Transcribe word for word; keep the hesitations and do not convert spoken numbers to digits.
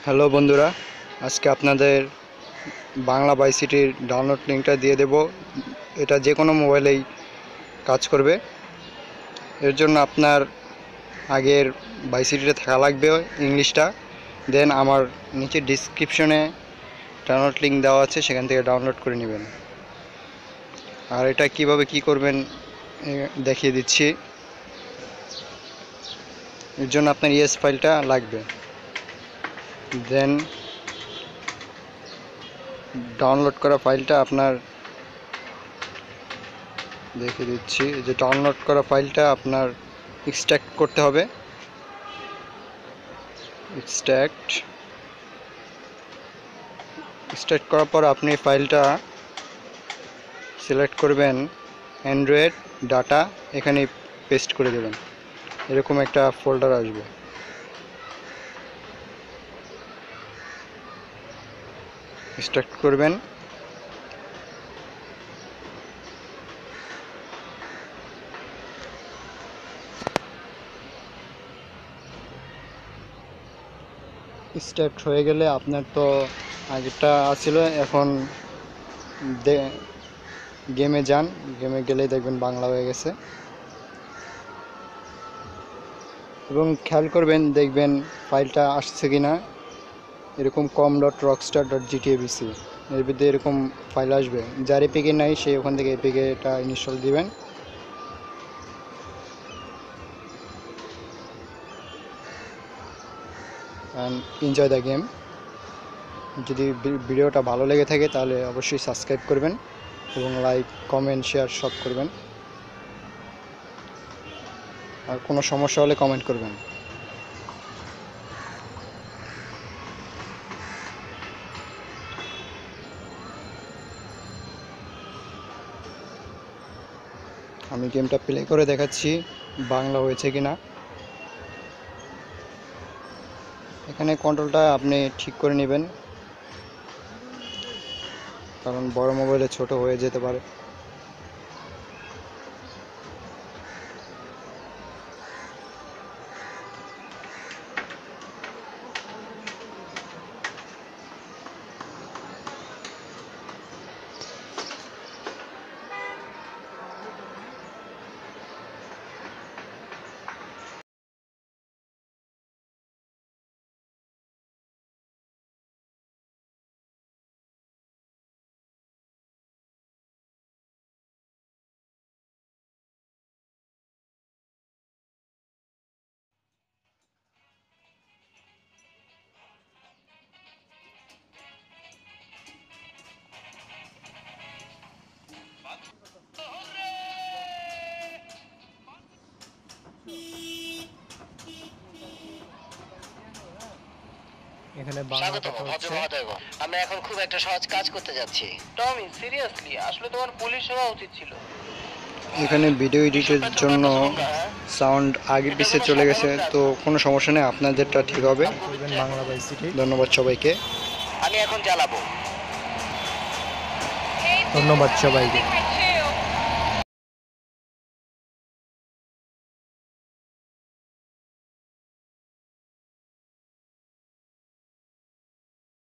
Hello বন্ধুরা, আজকে আপনাদের বাংলা বাইসিটির ডাউনলোড লিঙ্কটা দিয়ে দেব। এটা যে কোনো মোবাইলেই কাজ করবে। এর জন্য আপনার আগের বাইসিটিতে থাকা লাগবে ইংলিশটা, দেন আমার নিচে ডিসক্রিপশনে ডাউনলোড লিঙ্ক দেওয়া আছে, সেখান থেকে ডাউনলোড করে নেবেন। আর এটা কিভাবে কি করবেন দেখিয়ে দিচ্ছি। এর জন্য আপনার ইএস ফাইলটা লাগবে, দেন ডাউনলোড করা ফাইলটা আপনার দেখিয়ে দিচ্ছি। যে ডাউনলোড করা ফাইলটা আপনার এক্সট্র্যাক্ট করতে হবে। এক্সট্র্যাক্ট এক্সট্র্যাক্ট করার পর আপনি ফাইলটা সিলেক্ট করবেন, অ্যান্ড্রয়েড ডাটা, এখানে পেস্ট করে দেবেন। এরকম একটা ফোল্ডার আসবে। এক্সট্র্যাক্ট করবেন, স্টার্ট হয়ে গেলে আপনার তো আগেরটা আছিল, এখন গেমে যান। গেমে গেলে দেখবেন বাংলা হয়ে গেছে, এবং খেয়াল করবেন দেখবেন ফাইলটা আসছে কিনা। এরকম com dot rockstar dot GTABC এর ভিতরে এরকম ফাইল আসবে। যার এপিকে নাই সে ওখান থেকে এপিকে এটা ইনস্টল দিবেন। And enjoy the game. যদি ভিডিওটা ভালো লেগে থাকে তাহলে অবশ্যই সাবস্ক্রাইব করবেন এবং লাইক, কমেন্ট, শেয়ার সব করবেন। আর কোনো সমস্যা হলে কমেন্ট করবেন। আমি গেমটা প্লে করে দেখাচ্ছি বাংলা হয়েছে কিনা। এখানে কন্ট্রোলটা আপনি ঠিক করে নেবেন, কারণ বড় মোবাইলে ছোট হয়ে যেতে পারে। এখানে বাংলাটা হচ্ছে। আমরা এখন খুব একটা সহজ কাজ করতে যাচ্ছি। টমি, সিরিয়াসলি আসলে তোমার পুলিশ হওয়া উচিত ছিল। এখানে ভিডিও এডিটের জন্য সাউন্ড আগে পিছে চলে গেছে, তো কোনো সমস্যা নেই, আপনাদেরটা ঠিক হবে। বাংলা বাইসিটি। ধন্যবাদ সবাইকে। আমি এখন চালাবো। ধন্যবাদ সবাইকে।